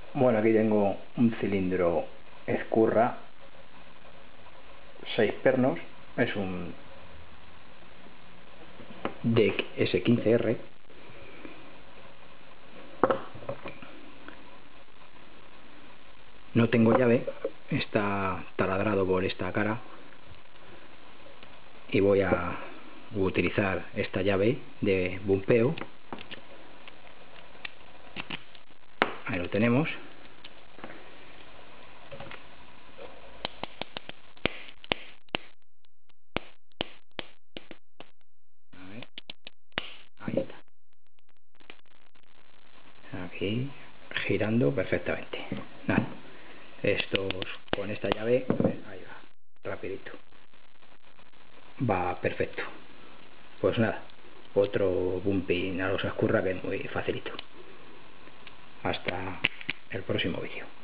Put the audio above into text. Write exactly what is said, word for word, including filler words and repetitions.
Bueno, aquí tengo un cilindro Escurra seis pernos, es un D E C S quince R. No tengo llave, está taladrado por esta cara y voy a utilizar esta llave de bumpeo. Ahí lo tenemos. A ver. Ahí está. Aquí girando perfectamente. Nada, esto con esta llave, ahí va, rapidito, va perfecto. Pues nada, otro bumping a los Escurra que es muy facilito. Hasta el próximo vídeo.